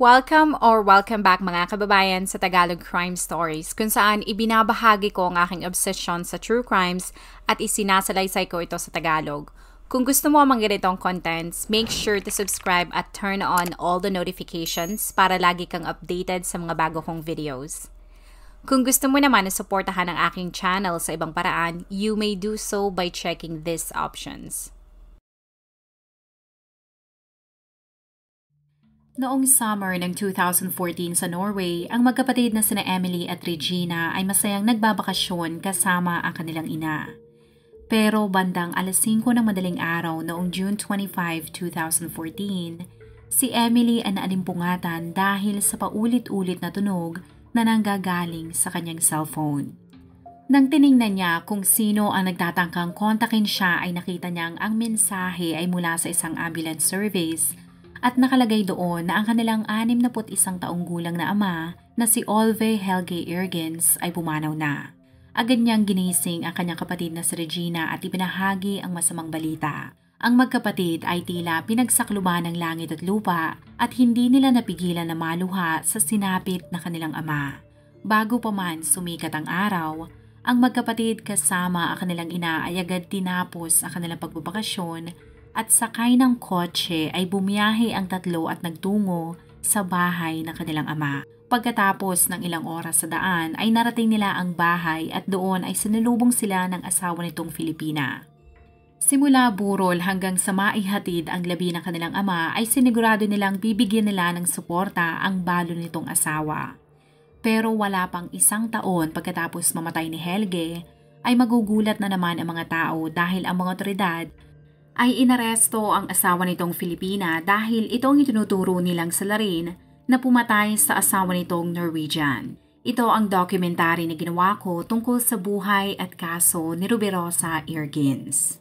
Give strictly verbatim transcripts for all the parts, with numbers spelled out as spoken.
Welcome or welcome back mga kababayan sa Tagalog Crime Stories, kung saan ibinabahagi ko ang aking obsession sa true crimes at isinasalaysay ko ito sa Tagalog. Kung gusto mo ang mga ganitong contents, make sure to subscribe at turn on all the notifications para lagi kang updated sa mga bago kong videos. Kung gusto mo naman na suportahan ang aking channel sa ibang paraan, you may do so by checking these options. Noong summer ng two thousand fourteen sa Norway, ang magkapatid na sina Emily at Regina ay masayang nagbabakasyon kasama ang kanilang ina. Pero bandang alas singko ng madaling araw noong June twenty-fifth, two thousand fourteen, si Emily ay naalimpungatan dahil sa paulit-ulit na tunog na nanggagaling sa kanyang cellphone. Nang tiningnan niya kung sino ang nagtatangkang kontakin siya ay nakita niyang ang mensahe ay mula sa isang ambulance service at nakalagay doon na ang kanilang anim na put isang taong gulang na ama na si Olve Helge Ergens ay pumanaw na. Agad niyang ginising ang kanyang kapatid na si Regina at ibinahagi ang masamang balita. Ang magkapatid ay tila pinagsakluban ng langit at lupa at hindi nila napigilan na maluha sa sinapit na kanilang ama. Bago pa man sumikat ang araw, ang magkapatid kasama ang kanilang ina ay agad tinapos ang kanilang pagbabakasyon at sakay ng kotse ay bumiyahe ang tatlo at nagtungo sa bahay ng kanilang ama. Pagkatapos ng ilang oras sa daan ay narating nila ang bahay at doon ay sinalubong sila ng asawa nitong Filipina. Simula burol hanggang sa maihatid ang labi ng kanilang ama ay sinigurado nilang bibigyan nila ng suporta ang balo nitong asawa. Pero wala pang isang taon pagkatapos mamatay ni Helge ay magugulat na naman ang mga tao dahil ang mga otoridad ay inaresto ang asawa nitong Filipina dahil itong itinuturo nilang salarin na pumatay sa asawa nitong Norwegian. Ito ang dokumentary na ginawa ko tungkol sa buhay at kaso ni Rubirosa Ergens.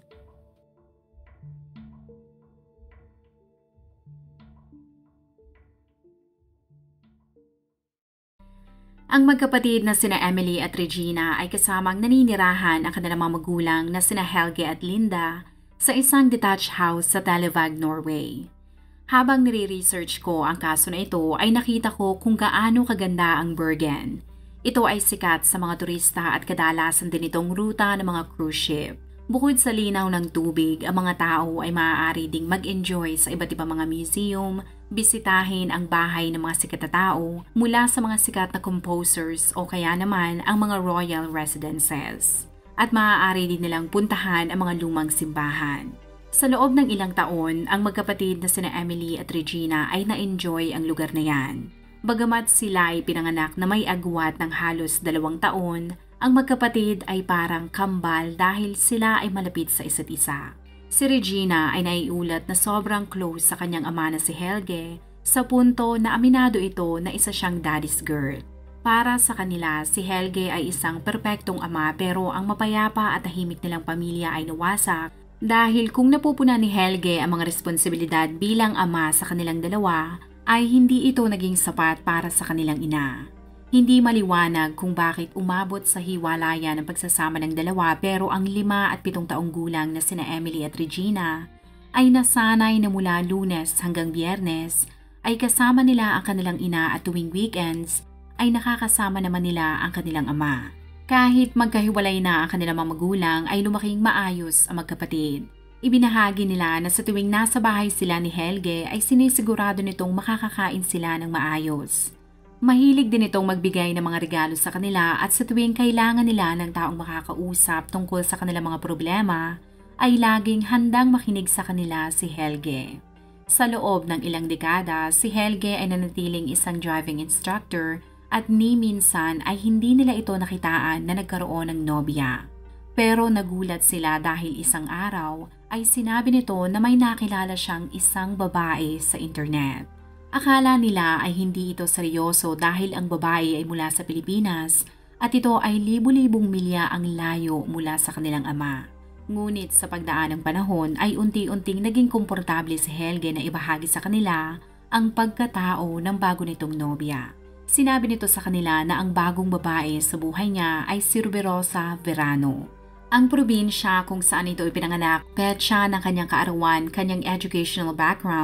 Ang magkapatid na sina Emily at Regina ay kasamang naninirahan ang kanilang mga magulang na sina Helge at Linda sa isang detached house sa Talevag, Norway. Habang nire-research ko ang kaso na ito ay nakita ko kung gaano kaganda ang Bergen. Ito ay sikat sa mga turista at kadalasan din itong ruta ng mga cruise ship. Bukod sa linaw ng tubig, ang mga tao ay maaari ding mag-enjoy sa iba't ibang mga museum, bisitahin ang bahay ng mga sikat na tao mula sa mga sikat na composers o kaya naman ang mga royal residences. At maaari din nilang puntahan ang mga lumang simbahan. Sa loob ng ilang taon, ang magkapatid na sina Emily at Regina ay na-enjoy ang lugar na yan. Bagamat sila ay pinanganak na may agwat ng halos dalawang taon, ang magkapatid ay parang kambal dahil sila ay malapit sa isa't isa. Si Regina ay naiulat na sobrang close sa kanyang ama na si Helge sa punto na aminado ito na isa siyang daddy's girl. Para sa kanila, si Helge ay isang perpektong ama pero ang mapayapa at tahimik nilang pamilya ay nawasak dahil kung napupuna ni Helge ang mga responsibilidad bilang ama sa kanilang dalawa, ay hindi ito naging sapat para sa kanilang ina. Hindi maliwanag kung bakit umabot sa hiwalayan ang pagsasama ng dalawa pero ang lima at pitong taong gulang na sina Emily at Regina ay nasanay na mula Lunes hanggang Biyernes ay kasama nila ang kanilang ina at tuwing weekends ay nakakasama naman nila ang kanilang ama. Kahit magkahiwalay na ang kanilang mga magulang ay lumaking maayos ang magkapatid. Ibinahagi nila na sa tuwing nasa bahay sila ni Helge ay sinisigurado nitong makakakain sila ng maayos. Mahilig din itong magbigay ng mga regalo sa kanila at sa tuwing kailangan nila ng taong makakausap tungkol sa kanilang mga problema ay laging handang makinig sa kanila si Helge. Sa loob ng ilang dekada, si Helge ay nanatiling isang driving instructor at ni minsan ay hindi nila ito nakitaan na nagkaroon ng nobya. Pero nagulat sila dahil isang araw ay sinabi nito na may nakilala siyang isang babae sa internet. Akala nila ay hindi ito seryoso dahil ang babae ay mula sa Pilipinas at ito ay libu-libong milya ang layo mula sa kanilang ama. Ngunit sa pagdaan ng panahon ay unti-unting naging komportable si Helge na ibahagi sa kanila ang pagkatao ng bago nitong nobya. Sinabi nito sa kanila na ang bagong babae sa buhay niya ay si Rubirosa Verano. Ang probinsya kung saan ito ipinanganak, petsa ng kanyang kaarawan, kanyang educational background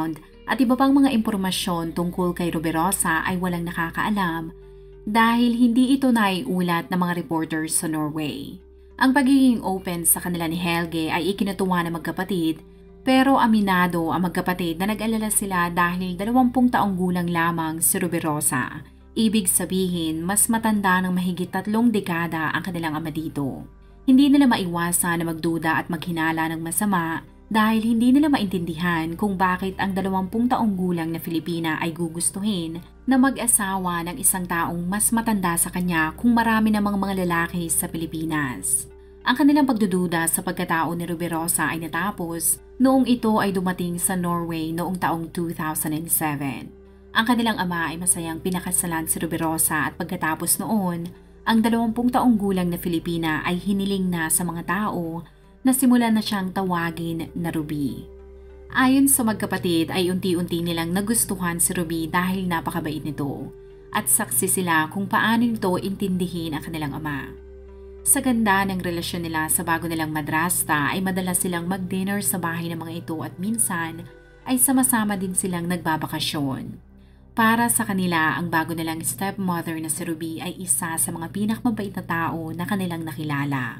At iba pang mga impormasyon tungkol kay Rubirosa ay walang nakakaalam dahil hindi ito naiulat ng mga reporters sa Norway. Ang pagiging open sa kanila ni Helge ay ikinatuwa ng magkapatid, pero aminado ang magkapatid na nag-alala sila dahil dalawampung taong gulang lamang si Rubirosa. Ibig sabihin, mas matanda ng mahigit tatlong dekada ang kanilang ama dito. Hindi nila maiwasan na magduda at maghinala ng masama dahil hindi nila maintindihan kung bakit ang dalawampung taong gulang na Filipina ay gugustuhin na mag-asawa ng isang taong mas matanda sa kanya kung marami namang mga lalaki sa Pilipinas. Ang kanilang pagdududa sa pagkatao ni Rubirosa ay natapos noong ito ay dumating sa Norway noong taong two thousand seven. Ang kanilang ama ay masayang pinakasalan si Rubirosa at pagkatapos noon, ang dalawampung taong gulang na Filipina ay hiniling na sa mga tao na simulan na siyang tawagin na Ruby. Ayon sa magkapatid ay unti-unti nilang nagustuhan si Ruby dahil napakabait nito at saksi sila kung paano nito intindihin ang kanilang ama. Sa ganda ng relasyon nila sa bago nilang madrasta ay madalas silang mag-dinner sa bahay ng mga ito at minsan ay sama-sama din silang nagbabakasyon. Para sa kanila, ang bago nilang stepmother na si Ruby ay isa sa mga pinakmabait na tao na kanilang nakilala.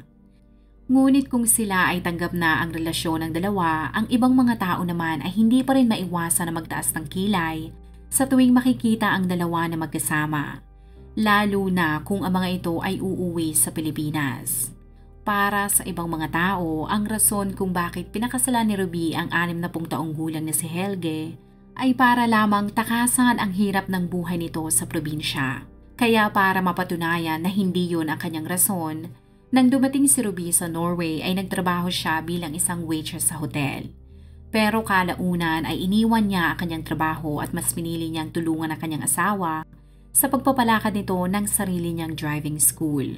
Ngunit kung sila ay tanggap na ang relasyon ng dalawa, ang ibang mga tao naman ay hindi pa rin maiwasan na magtaas ng kilay sa tuwing makikita ang dalawa na magkasama, lalo na kung ang mga ito ay uuwi sa Pilipinas. Para sa ibang mga tao, ang rason kung bakit pinakasalan ni Ruby ang anim na pung taong gulang na si Helge ay para lamang takasan ang hirap ng buhay nito sa probinsya. Kaya para mapatunayan na hindi yun ang kanyang rason, nang dumating si Ruby sa Norway ay nagtrabaho siya bilang isang waitress sa hotel. Pero kalaunan ay iniwan niya ang kanyang trabaho at mas pinili niyang tulungan ang kanyang asawa sa pagpapalakad nito ng sarili niyang driving school.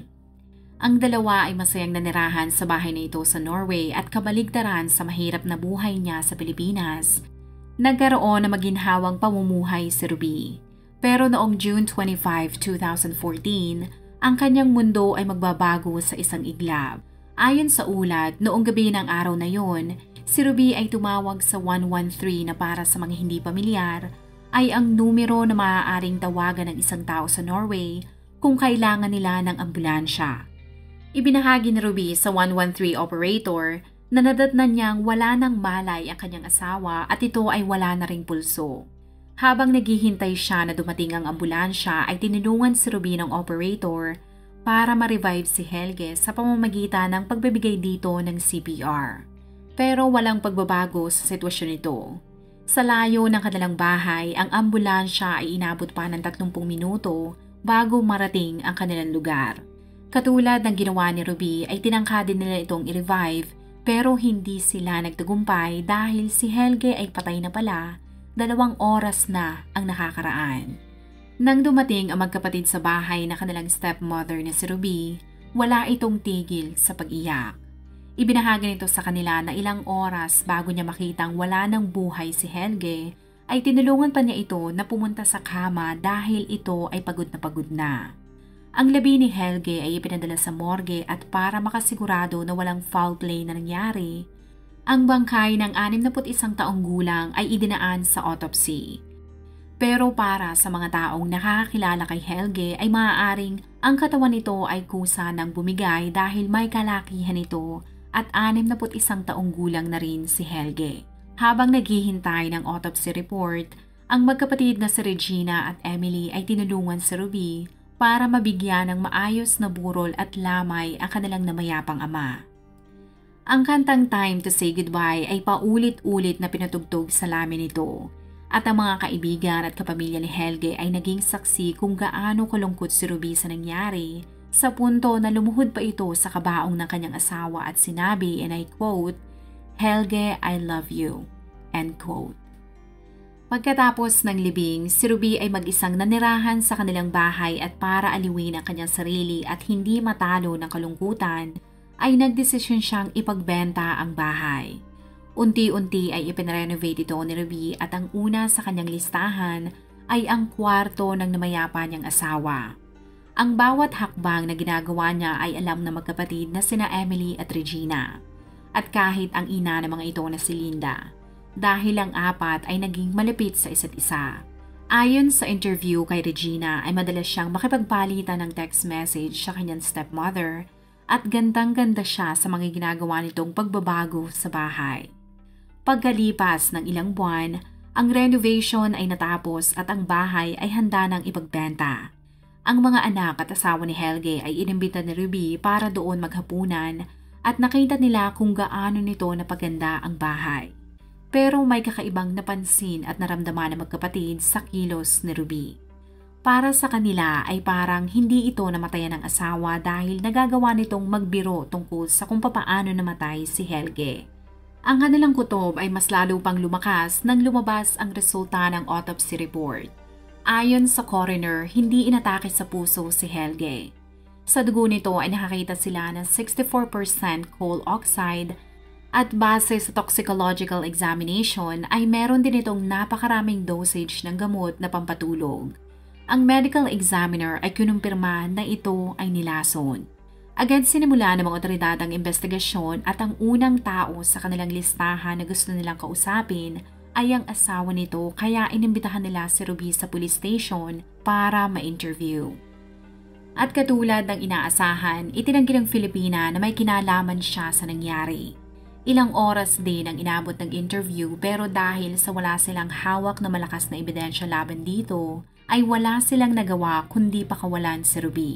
Ang dalawa ay masayang nanirahan sa bahay na ito sa Norway at kabaligtaran sa mahirap na buhay niya sa Pilipinas. Nagkaroon na maginhawang pamumuhay si Ruby. Pero noong June twenty-fifth, twenty fourteen, ang kanyang mundo ay magbabago sa isang iglap. Ayon sa ulat, noong gabi ng araw na yon, si Ruby ay tumawag sa one one three na para sa mga hindi pamilyar ay ang numero na maaaring tawagan ng isang tao sa Norway kung kailangan nila ng ambulansya. Ibinahagi ni Ruby sa one one three operator na nadatnan niyang wala nang malay ang kanyang asawa at ito ay wala na ring pulso. Habang naghihintay siya na dumating ang ambulansya ay tinulungan si Ruby ng operator para ma-revive si Helge sa pamamagitan ng pagbibigay dito ng C P R. Pero walang pagbabago sa sitwasyon nito. Sa layo ng kanilang bahay, ang ambulansya ay inabot pa ng tatlumpung minuto bago marating ang kanilang lugar. Katulad ng ginawa ni Ruby ay tinangka din nila itong i-revive pero hindi sila nagtagumpay dahil si Helge ay patay na pala. Dalawang oras na ang nakakaraan. Nang dumating ang magkapatid sa bahay na kanilang stepmother na si Ruby, wala itong tigil sa pag-iyak. Ibinahagi nito sa kanila na ilang oras bago niya makitang wala ng buhay si Helge, ay tinulungan pa niya ito na pumunta sa kama dahil ito ay pagod na pagod na. Ang labi ni Helge ay ipinadala sa morgue at para makasigurado na walang foul play na nangyari, ang bangkay ng anim na pung isang taong gulang ay idinaan sa autopsy. Pero para sa mga taong nakakakilala kay Helge ay maaaring ang katawan nito ay kusa ng bumigay dahil may kalakihan ito at anim na pung isang taong gulang na rin si Helge. Habang naghihintay ng autopsy report, ang magkapatid na si Regina at Emily ay tinulungan si Ruby para mabigyan ng maayos na burol at lamay ang kanilang namayapang ama. Ang kantang Time to Say Goodbye ay paulit-ulit na pinatugtog sa lamin nito at ang mga kaibigan at kapamilya ni Helge ay naging saksi kung gaano kalungkot si Ruby sa nangyari sa punto na lumuhod pa ito sa kabaong ng kanyang asawa at sinabi, and I quote, "Helge, I love you," end quote. Pagkatapos ng libing, si Ruby ay mag-isang nanirahan sa kanilang bahay at para aliwin ang kanyang sarili at hindi matalo ng kalungkutan, ay nagdesisyon siyang ipagbenta ang bahay. Unti-unti ay ipinrenovate ito ni Ruby at ang una sa kanyang listahan ay ang kwarto ng namayapa niyang asawa. Ang bawat hakbang na ginagawa niya ay alam na magkapatid na sina Emily at Regina. At kahit ang ina ng mga ito na si Linda, dahil ang apat ay naging malapit sa isa't isa. Ayon sa interview kay Regina ay madalas siyang makipagpalitan ng text message sa kanyang stepmother at gandang-ganda siya sa mga ginagawa nitong pagbabago sa bahay. Pagkalipas ng ilang buwan, ang renovation ay natapos at ang bahay ay handa ng ipagbenta. Ang mga anak at asawa ni Helge ay inimbita ni Ruby para doon maghapunan at nakita nila kung gaano nito napaganda ang bahay. Pero may kakaibang napansin at naramdaman ng magkapatid sa kilos ni Ruby. Para sa kanila ay parang hindi ito namatayan ng asawa dahil nagagawa nitong magbiro tungkol sa kung papaano namatay si Helge. Ang kanilang kutob ay mas lalo pang lumakas nang lumabas ang resulta ng autopsy report. Ayon sa coroner, hindi inatake sa puso si Helge. Sa dugo nito ay nakakita sila ng sixty-four percent coal oxide at base sa toxicological examination ay meron din itong napakaraming dosage ng gamot na pampatulog. Ang medical examiner ay kinumpirma na ito ay nilason. Agad sinimula ng mga otoridad ang investigasyon at ang unang tao sa kanilang listahan na gusto nilang kausapin ay ang asawa nito kaya inimbitahan nila si Ruby sa police station para ma-interview. At katulad ng inaasahan, itinanggi ng Filipina na may kinalaman siya sa nangyari. Ilang oras din ang inabot ng interview pero dahil sa wala silang hawak na malakas na ebidensya laban dito, ay wala silang nagawa kundi pakawalan si Ruby.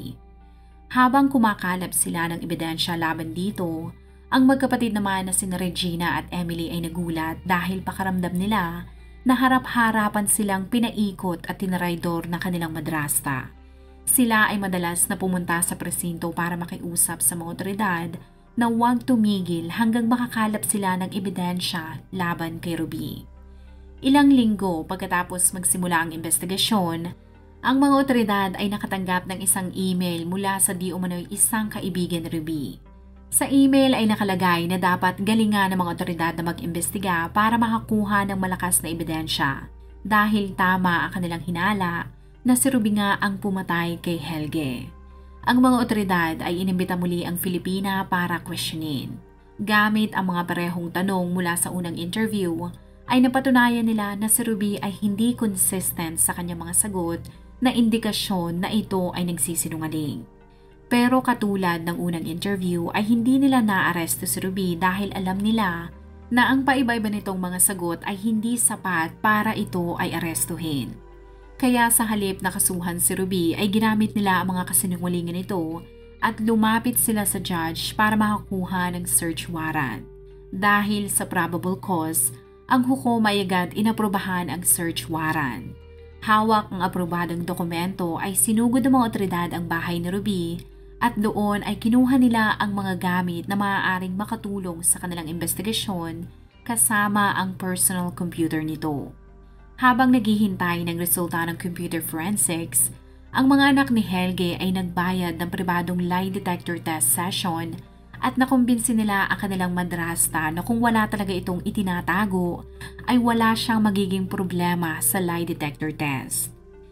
Habang kumakalap sila ng ebidensya laban dito, ang magkapatid naman na sina Regina at Emily ay nagulat dahil pakaramdam nila na harap-harapan silang pinaikot at tinaraydor ng kanilang madrasta. Sila ay madalas na pumunta sa presinto para makiusap sa mga otoridad na huwag tumigil hanggang makakalap sila ng ebidensya laban kay Ruby. Ilang linggo pagkatapos magsimula ang investigasyon, ang mga otoridad ay nakatanggap ng isang email mula sa di umano'y isang kaibigan ni Ruby. Sa email ay nakalagay na dapat galingan ng mga otoridad na mag-imbestiga para makakuha ng malakas na ebidensya dahil tama ang kanilang hinala na si Ruby nga ang pumatay kay Helge. Ang mga otoridad ay inimbita muli ang Filipina para questionin. Gamit ang mga parehong tanong mula sa unang interview, ay napatunayan nila na si Ruby ay hindi consistent sa kanyang mga sagot na indikasyon na ito ay nagsisinungaling. Pero katulad ng unang interview ay hindi nila naaresto si Ruby dahil alam nila na ang paiba-iba nitong mga sagot ay hindi sapat para ito ay arestuhin. Kaya sa halip na kasuhan si Ruby ay ginamit nila ang mga kasinungalingan nito at lumapit sila sa judge para makakuha ng search warrant. Dahil sa probable cause, ang hukom ay agad inaprobahan ang search warrant. Hawak ang aprobadong dokumento ay sinugod ng mga otoridad ang bahay ni Ruby at doon ay kinuha nila ang mga gamit na maaaring makatulong sa kanilang investigasyon kasama ang personal computer nito. Habang naghihintay ng resulta ng computer forensics, ang mga anak ni Helge ay nagbayad ng pribadong lie detector test session at nakumbinsi nila ang kanilang madrasta na kung wala talaga itong itinatago, ay wala siyang magiging problema sa lie detector test.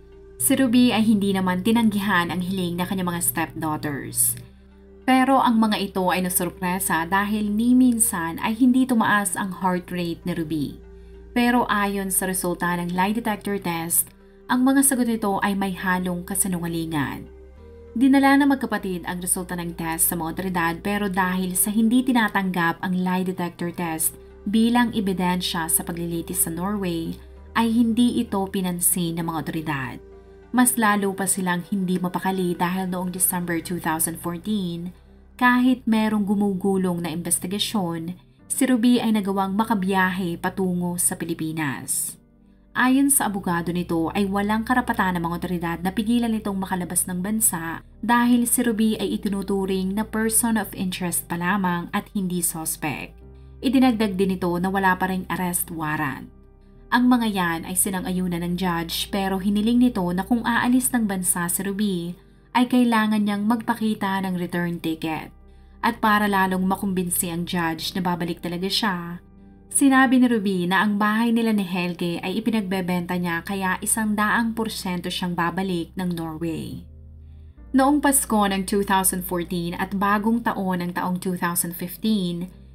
Si Ruby ay hindi naman tinanggihan ang hiling na kanyang mga stepdaughters. Pero ang mga ito ay nasurpresa dahil ni minsan ay hindi tumaas ang heart rate ni Ruby. Pero ayon sa resulta ng lie detector test, ang mga sagot nito ay may halong kasinungalingan. Dinala na magkapatid ang resulta ng test sa mga otoridad pero dahil sa hindi tinatanggap ang lie detector test bilang ebidensya sa paglilitis sa Norway, ay hindi ito pinansin ng mga otoridad. Mas lalo pa silang hindi mapakali dahil noong December two thousand fourteen, kahit merong gumugulong na investigasyon, si Ruby ay nagawang makabiyahe patungo sa Pilipinas. Ayon sa abogado nito ay walang karapatan ng mga otoridad na pigilan itong makalabas ng bansa dahil si Ruby ay itinuturing na person of interest pa lamang at hindi suspect. Idinagdag din ito na wala pa ring arrest warrant. Ang mga yan ay sinang-ayunan ng judge pero hiniling nito na kung aalis ng bansa si Ruby ay kailangan niyang magpakita ng return ticket. At para lalong makumbinsi ang judge na babalik talaga siya, sinabi ni Ruby na ang bahay nila ni Helge ay ipinagbebenta niya kaya isang daang porsyento siyang babalik ng Norway. Noong Pasko ng two thousand fourteen at bagong taon ng taong two thousand fifteen,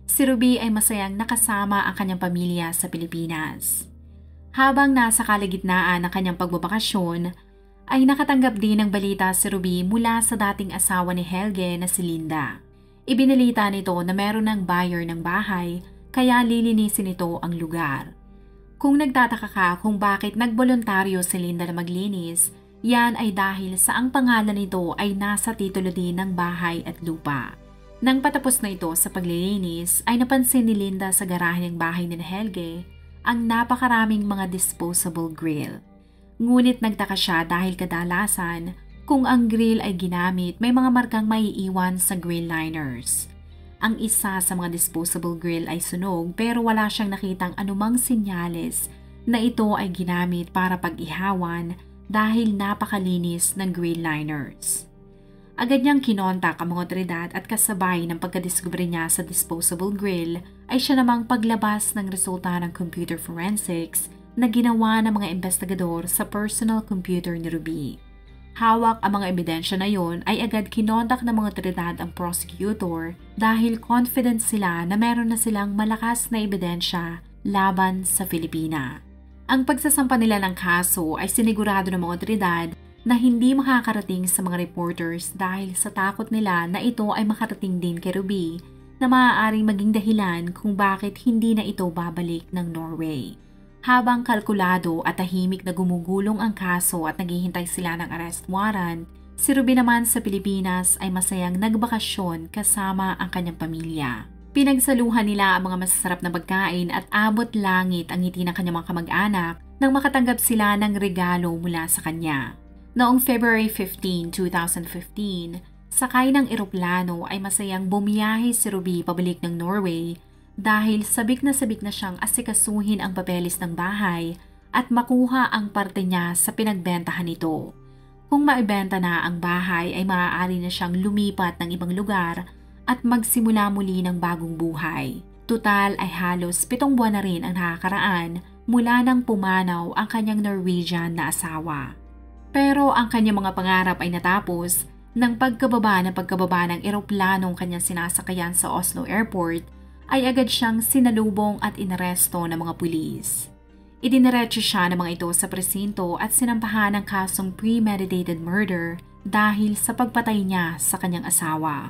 Si Ruby ay masayang nakasama ang kanyang pamilya sa Pilipinas. Habang nasa kalagitnaan ng kanyang pagbabakasyon, ay nakatanggap din ng balita si Ruby mula sa dating asawa ni Helge na si Linda. Ibinalita nito na meron ng buyer ng bahay kaya lilinisin nito ang lugar. Kung nagtataka ka kung bakit nagboluntaryo si Linda na maglinis, yan ay dahil sa ang pangalan nito ay nasa titulo din ng bahay at lupa. Nang patapos na ito sa paglilinis ay napansin ni Linda sa garahe ng bahay ni Helge ang napakaraming mga disposable grill. Ngunit nagtaka siya dahil kadalasan kung ang grill ay ginamit may mga markang maiiwan sa grill liners. Ang isa sa mga disposable grill ay sunog pero wala siyang nakitang anumang sinyales na ito ay ginamit para pag-ihawan dahil napakalinis ng grill liners. Agad niyang kinontak ang mga otoridad at kasabay ng pagkadiskubre niya sa disposable grill ay siya namang paglabas ng resulta ng computer forensics na ginawa ng mga investigador sa personal computer ni Ruby. Hawak ang mga ebidensya na yon ay agad kinontak ng mga otoridad ang prosecutor dahil confident sila na meron na silang malakas na ebidensya laban sa Filipina. Ang pagsasampa nila ng kaso ay sinigurado ng mga otoridad na hindi makakarating sa mga reporters dahil sa takot nila na ito ay makarating din kay Ruby na maaaring maging dahilan kung bakit hindi na ito babalik ng Norway. Habang kalkulado at tahimik na gumugulong ang kaso at naghihintay sila ng arrest warrant, si Ruby naman sa Pilipinas ay masayang nagbakasyon kasama ang kanyang pamilya. Pinagsaluhan nila ang mga masasarap na pagkain at abot langit ang ngiti ng kanyang mga kamag-anak nang makatanggap sila ng regalo mula sa kanya. Noong February fifteenth, twenty fifteen, sakay ng eroplano ay masayang bumiyahe si Ruby pabalik ng Norway dahil sabik na sabik na siyang asikasuhin ang papeles ng bahay at makuha ang parte niya sa pinagbentahan nito. Kung maibenta na ang bahay ay maaari na siyang lumipat ng ibang lugar at magsimula muli ng bagong buhay. Tutal ay halos pitong buwan na rin ang nakakaraan mula nang pumanaw ang kanyang Norwegian na asawa. Pero ang kanyang mga pangarap ay natapos nang pagkababa ng pagkababa ng eroplanong kanyang sinasakayan sa Oslo Airport ay agad siyang sinalubong at inaresto ng mga pulis. Idiniretso siya ng mga ito sa presinto at sinampahan ng kasong premeditated murder dahil sa pagpatay niya sa kanyang asawa.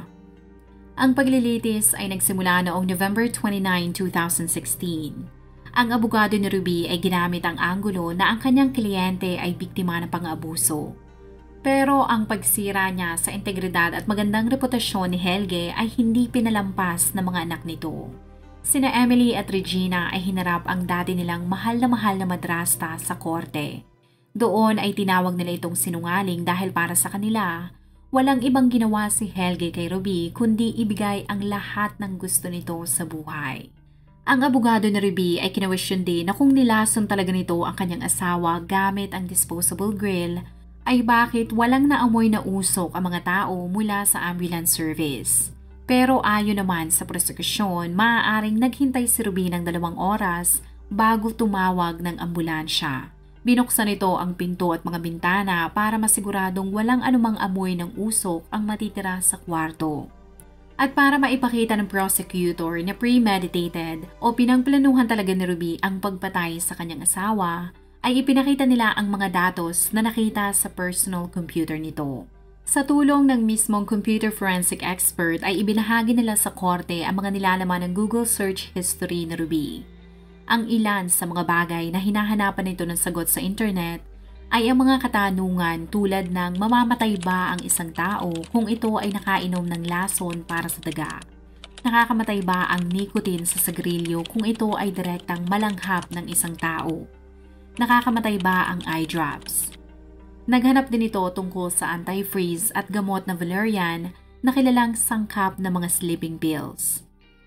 Ang paglilitis ay nagsimula noong November twenty-ninth, twenty sixteen. Ang abogado ni Ruby ay ginamit ang anggulo na ang kanyang kliyente ay biktima ng pang-abuso. Pero ang pagsira niya sa integridad at magandang reputasyon ni Helge ay hindi pinalampas ng mga anak nito. Sina Emily at Regina ay hinarap ang dati nilang mahal na mahal na madrasta sa korte. Doon ay tinawag nila itong sinungaling dahil para sa kanila, walang ibang ginawa si Helge kay Ruby kundi ibigay ang lahat ng gusto nito sa buhay. Ang abogado ni Ruby ay kinawestiyon din na kung nilason talaga nito ang kanyang asawa gamit ang disposable grill, ay bakit walang naamoy na usok ang mga tao mula sa ambulance service. Pero ayon naman sa prosekusyon, maaaring naghintay si Ruby ng dalawang oras bago tumawag ng ambulansya. Binuksan nito ang pinto at mga bintana para masiguradong walang anumang amoy ng usok ang matitira sa kwarto. At para maipakita ng prosecutor na premeditated o pinangplanuhan talaga ni Ruby ang pagpatay sa kanyang asawa, ay ipinakita nila ang mga datos na nakita sa personal computer nito. Sa tulong ng mismong computer forensic expert ay ibinahagi nila sa korte ang mga nilalaman ng Google search history ni Ruby. Ang ilan sa mga bagay na hinahanapan nito ng sagot sa internet ay ang mga katanungan tulad ng mamamatay ba ang isang tao kung ito ay nakainom ng lason para sa daga? Nakakamatay ba ang nicotine sa sigarilyo kung ito ay direktang malanghap ng isang tao? Nakakamatay ba ang eye drops? Naghanap din ito tungkol sa anti-freeze at gamot na valerian na kilalang sangkap ng mga sleeping pills.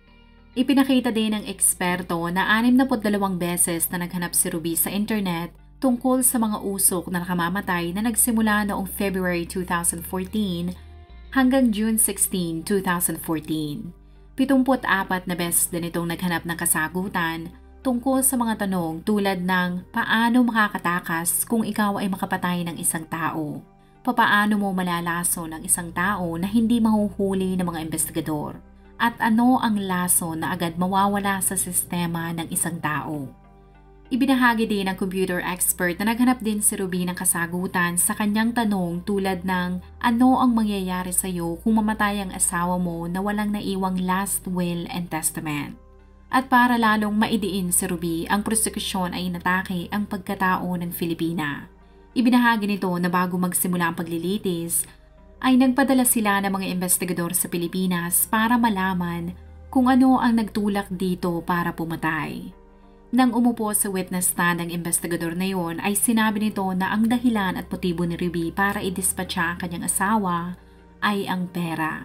Ipinakita din ng eksperto na anim na dalawang beses na naghanap si Ruby sa internet tungkol sa mga usok na nakamamatay na nagsimula noong February twenty fourteen hanggang June sixteenth, twenty fourteen. pitungput apat na beses din itong naghanap ng kasagutan tungkol sa mga tanong tulad ng paano makakatakas kung ikaw ay makapatay ng isang tao? Papaano mo malalaso ng isang tao na hindi mahuhuli ng mga investigador? At ano ang lason na agad mawawala sa sistema ng isang tao? Ibinahagi din ng computer expert na naghanap din si Ruby ng kasagutan sa kanyang tanong tulad ng ano ang mangyayari sa iyo kung mamatay ang asawa mo na walang naiwang last will and testament. At para lalong maidiin si Ruby, ang prosekusyon ay inatake ang pagkatao ng Filipina. Ibinahagi nito na bago magsimula ang paglilitis, ay nagpadala sila ng mga investigador sa Pilipinas para malaman kung ano ang nagtulak dito para pumatay. Nang umupo sa witness stand ang investigador na yon ay sinabi nito na ang dahilan at motibo ni Ruby para idispatcha ang kanyang asawa ay ang pera.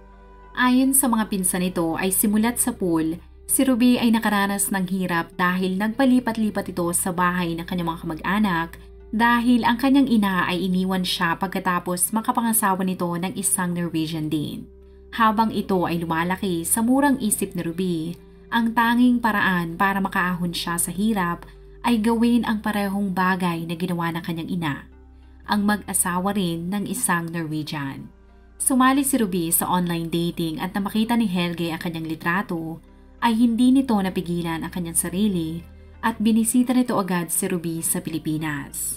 Ayon sa mga pinsan nito ay simulat sa pool, si Ruby ay nakaranas ng hirap dahil nagpalipat-lipat ito sa bahay ng kanyang mga kamag-anak dahil ang kanyang ina ay iniwan siya pagkatapos makapangasawa nito ng isang Norwegian din. Habang ito ay lumalaki sa murang isip ni Ruby, ang tanging paraan para makaahon siya sa hirap ay gawin ang parehong bagay na ginawa ng kanyang ina, ang mag-asawa rin ng isang Norwegian. Sumali si Ruby sa online dating at na makita ni Helge ang kanyang litrato, ay hindi nito napigilan ang kanyang sarili at binisita nito agad si Ruby sa Pilipinas.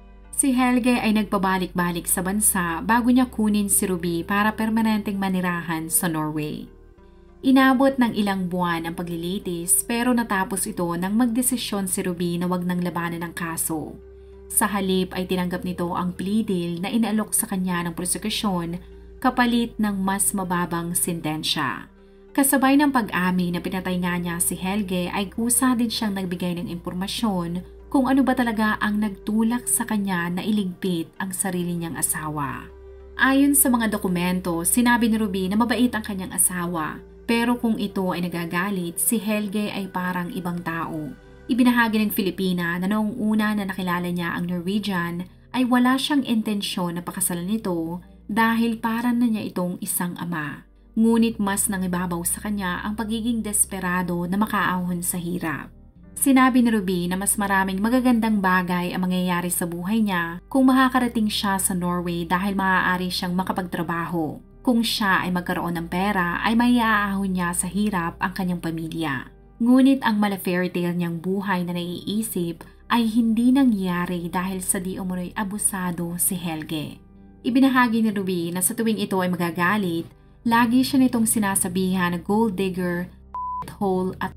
Si Helge ay nagpabalik-balik sa bansa bago niya kunin si Ruby para permanenteng manirahan sa Norway. Inabot ng ilang buwan ang paglilitis pero natapos ito nang magdesisyon si Ruby na wag nang labanan ng kaso. Sa halip ay tinanggap nito ang plea deal na inaalok sa kanya ng prosekusyon kapalit ng mas mababang sentensya. Kasabay ng pag-amin na pinatay nga niya si Helge ay kusa din siyang nagbigay ng impormasyon kung ano ba talaga ang nagtulak sa kanya na iligpit ang sarili niyang asawa. Ayon sa mga dokumento, sinabi ni Ruby na mabait ang kanyang asawa. Pero kung ito ay nagagalit, si Helge ay parang ibang tao. Ibinahagi ng Filipina na noong una na nakilala niya ang Norwegian ay wala siyang intensyon na pakasalan nito dahil parang na niya itong isang ama. Ngunit mas nangibabaw sa kanya ang pagiging desperado na makaahon sa hirap. Sinabi ni Ruby na mas maraming magagandang bagay ang mangyayari sa buhay niya kung makakarating siya sa Norway dahil maaari siyang makapagtrabaho. Kung siya ay magkaroon ng pera ay maiaahon niya sa hirap ang kanyang pamilya. Ngunit ang mala fairy tale niyang buhay na naiisip ay hindi nangyari dahil sa di umunoy abusado si Helge. Ibinahagi ni Ruby na sa tuwing ito ay magagalit, lagi siya nitong sinasabihan na gold digger, hole at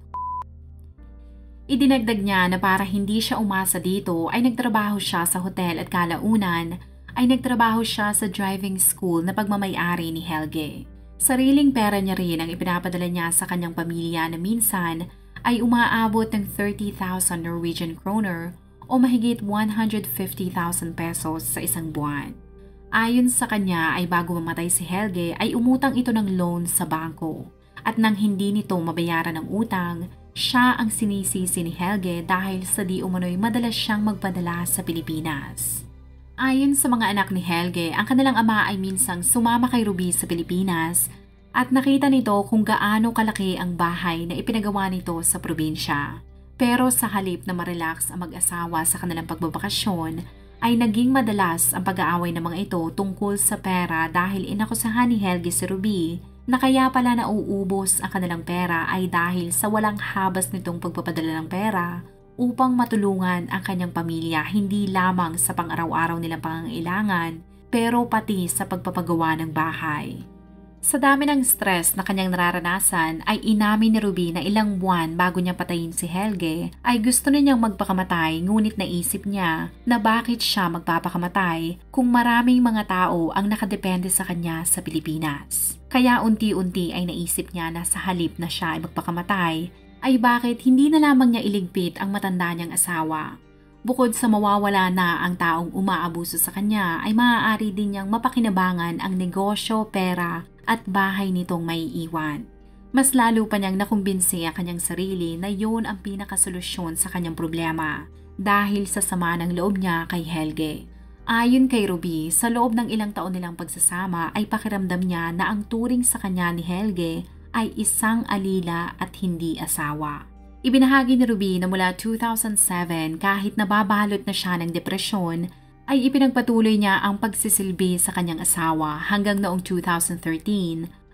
idinagdag niya na para hindi siya umasa dito ay nagtrabaho siya sa hotel at kalaunan ay nagtrabaho siya sa driving school na pagmamayari ni Helge. Sariling pera niya rin ang ipinapadala niya sa kanyang pamilya na minsan ay umaabot ng thirty thousand Norwegian kroner o mahigit one hundred fifty thousand pesos sa isang buwan. Ayon sa kanya ay bago mamatay si Helge ay umutang ito ng loan sa bangko at nang hindi nito mabayaran ang utang, siya ang sinisisi ni Helge dahil sa di umano'y madalas siyang magpadala sa Pilipinas. Ayon sa mga anak ni Helge, ang kanilang ama ay minsang sumama kay Ruby sa Pilipinas at nakita nito kung gaano kalaki ang bahay na ipinagawa nito sa probinsya. Pero sa halip na marelax ang mag-asawa sa kanilang pagbabakasyon, ay naging madalas ang pag-aaway ng mga ito tungkol sa pera dahil inakusahan ni Helge si Ruby na kaya pala nauubos ang kanilang pera ay dahil sa walang habas nitong pagpapadala ng pera upang matulungan ang kanyang pamilya hindi lamang sa pang-araw-araw nilang pangangailangan pero pati sa pagpapagawa ng bahay. Sa dami ng stress na kanyang nararanasan ay inamin ni Ruby na ilang buwan bago niya patayin si Helge ay gusto na niyang magpakamatay ngunit naisip niya na bakit siya magpapakamatay kung maraming mga tao ang nakadepende sa kanya sa Pilipinas. Kaya unti-unti ay naisip niya na sa halip na siya ay magpakamatay ay bakit hindi na lamang niya iligpit ang matanda niyang asawa. Bukod sa mawawala na ang taong umaabuso sa kanya ay maaari din niyang mapakinabangan ang negosyo, pera at bahay nitong maiiwan. Mas lalo pa niyang nakumbinsi ang kanyang sarili na yun ang pinakasolusyon sa kanyang problema dahil sa sama ng loob niya kay Helge. Ayon kay Ruby, sa loob ng ilang taon nilang pagsasama ay pakiramdam niya na ang turing sa kanya ni Helge ay isang alila at hindi asawa. Ibinahagi ni Ruby na mula two thousand seven kahit nababalot na siya ng depresyon, ay ipinagpatuloy niya ang pagsisilbi sa kanyang asawa hanggang noong two thousand thirteen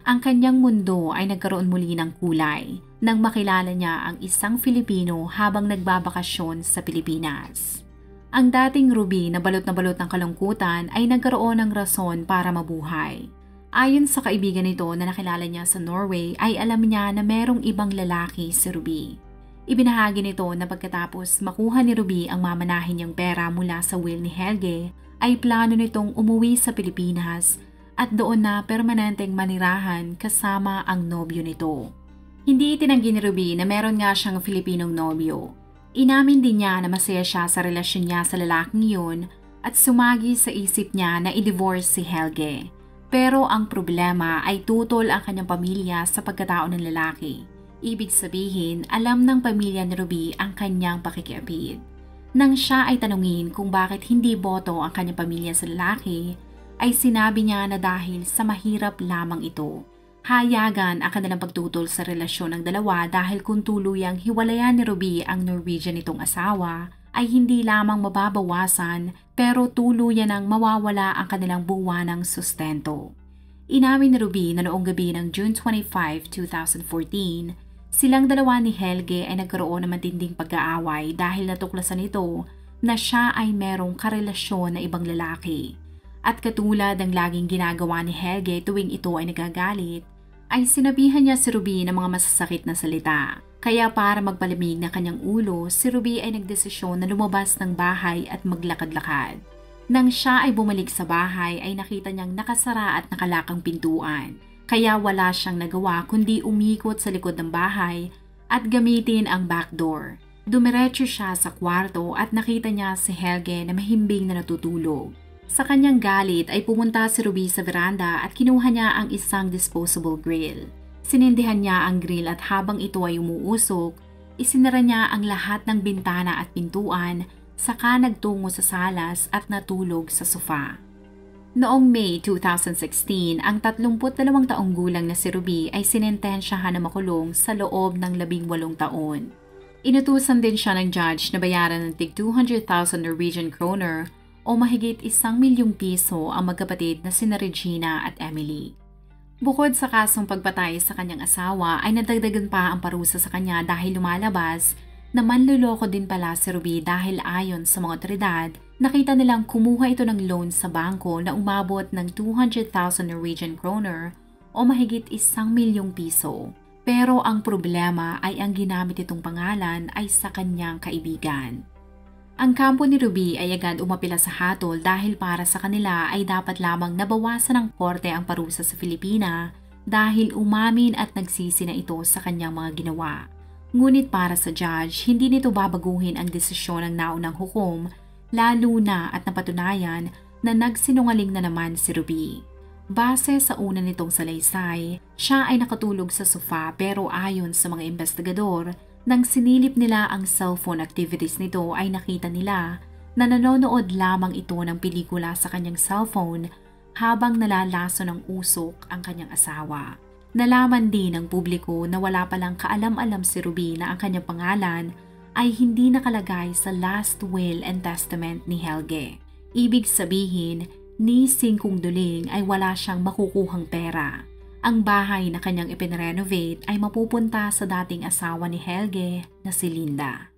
Ang kanyang mundo ay nagkaroon muli ng kulay nang makilala niya ang isang Filipino habang nagbabakasyon sa Pilipinas. Ang dating Ruby na balot na balot ng kalungkutan ay nagkaroon ng rason para mabuhay. Ayon sa kaibigan nito na nakilala niya sa Norway ay alam niya na merong ibang lalaki si Ruby. Ibinahagi nito na pagkatapos makuha ni Ruby ang mamanahin niyang pera mula sa will ni Helge, ay plano nitong umuwi sa Pilipinas at doon na permanenteng manirahan kasama ang nobyo nito. Hindi itinanggi ni Ruby na meron nga siyang Filipinong nobyo. Inamin din niya na masaya siya sa relasyon niya sa lalaking yun at sumagi sa isip niya na i-divorce si Helge. Pero ang problema ay tutol ang kanyang pamilya sa pagkatao ng lalaki. Ibig sabihin, alam ng pamilya ni Ruby ang kanyang pakikiapid. Nang siya ay tanungin kung bakit hindi boto ang kanyang pamilya sa lalaki, ay sinabi niya na dahil sa mahirap lamang ito. Hayagan ang kanilang pagtutol sa relasyon ng dalawa dahil kung tuluyang hiwalayan ni Ruby ang Norwegian nitong asawa, ay hindi lamang mababawasan pero tuluyan ang mawawala ang kanilang buwanang sustento. Inamin ni Ruby na noong gabi ng June twenty-fifth, twenty fourteen, silang dalawa ni Helge ay nagkaroon ng matinding pag-aaway dahil natuklasan nito na siya ay merong karelasyon na ibang lalaki. At katulad ng laging ginagawa ni Helge tuwing ito ay nagagalit, ay sinabihan niya si Ruby ng mga masasakit na salita. Kaya para magpalamig na kanyang ulo, si Ruby ay nagdesisyon na lumabas ng bahay at maglakad-lakad. Nang siya ay bumalik sa bahay ay nakita niyang nakasara at nakalakang pintuan. Kaya wala siyang nagawa kundi umikot sa likod ng bahay at gamitin ang back door. Dumiretso siya sa kwarto at nakita niya si Helge na mahimbing na natutulog. Sa kanyang galit ay pumunta si Ruby sa veranda at kinuha niya ang isang disposable grill. Sinindihan niya ang grill at habang ito ay umuusok, isinara niya ang lahat ng bintana at pintuan, saka nagtungo sa salas at natulog sa sofa. Noong May twenty sixteen, ang tatlumput dalawang taong gulang na si Ruby ay sinentensyahan na makulong sa loob ng labing walong taon. Inutusan din siya ng judge na bayaran ng tig two hundred thousand Norwegian kroner o mahigit isang milyong piso ang magkapatid na sina Regina at Emily. Bukod sa kasong pagpatay sa kanyang asawa ay nadagdagan pa ang parusa sa kanya dahil lumalabas na manluloko din pala si Ruby dahil ayon sa mga otoridad, nakita nilang kumuha ito ng loan sa bangko na umabot ng two hundred thousand Norwegian kroner o mahigit isang milyong piso. Pero ang problema ay ang ginamit itong pangalan ay sa kanyang kaibigan. Ang kampo ni Ruby ay agad umapila sa hatol dahil para sa kanila ay dapat lamang nabawasan ng korte ang parusa sa Filipina dahil umamin at nagsisi na ito sa kanyang mga ginawa. Ngunit para sa judge, hindi nito babaguhin ang desisyon ng naunang hukom, lalo na at napatunayan na nagsinungaling na naman si Ruby. Base sa una nitong salaysay, siya ay nakatulog sa sofa pero ayon sa mga investigador, nang sinilip nila ang cellphone activities nito ay nakita nila na nanonood lamang ito ng pelikula sa kanyang cellphone habang nalalaso ng usok ang kanyang asawa. Nalaman din ng publiko na wala palang kaalam-alam si Ruby na ang kanyang pangalan ay hindi nakalagay sa last will and testament ni Helge. Ibig sabihin, ni Singkong Duling ay wala siyang makukuhang pera. Ang bahay na kanyang ipinrenovate ay mapupunta sa dating asawa ni Helge na si Linda.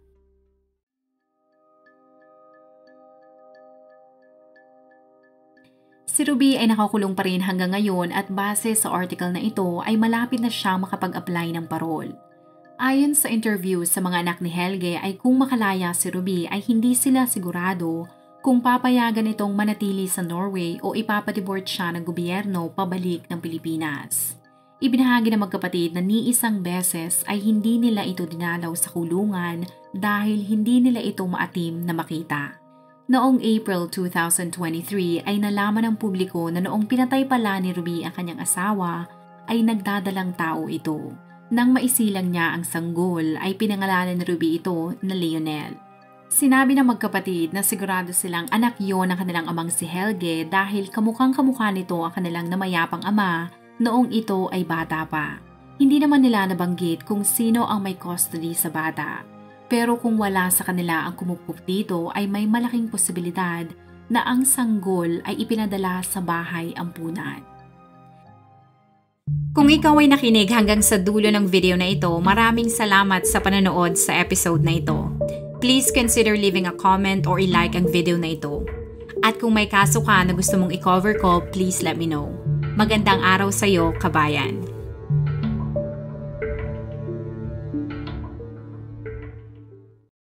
Si Ruby ay nakakulong pa rin hanggang ngayon at base sa article na ito ay malapit na siyang makapag-apply ng parol. Ayon sa interview sa mga anak ni Helge ay kung makalaya si Ruby ay hindi sila sigurado kung papayagan itong manatili sa Norway o ipapadeport siya ng gobyerno pabalik ng Pilipinas. Ibinahagi ng magkapatid na ni isang beses ay hindi nila ito dinalaw sa kulungan dahil hindi nila ito maatim na makita. Noong April twenty twenty-three ay nalaman ng publiko na noong pinatay pala ni Ruby ang kanyang asawa ay nagdadalang tao ito. Nang maisilang niya ang sanggol ay pinangalanan ni Ruby ito na Lionel. Sinabi ng magkapatid na sigurado silang anak yon ng kanilang amang si Helge dahil kamukhang kamukha nito ang kanilang namayapang ama noong ito ay bata pa. Hindi naman nila nabanggit kung sino ang may custody sa bata. Pero kung wala sa kanila ang kumupok dito ay may malaking posibilidad na ang sanggol ay ipinadala sa bahay ampunan. Kung ikaw ay nakinig hanggang sa dulo ng video na ito, maraming salamat sa panonood sa episode na ito. Please consider leaving a comment or i-like ang video na ito. At kung may kaso ka na gusto mong i-cover ko, please let me know. Magandang araw sa iyo, kabayan.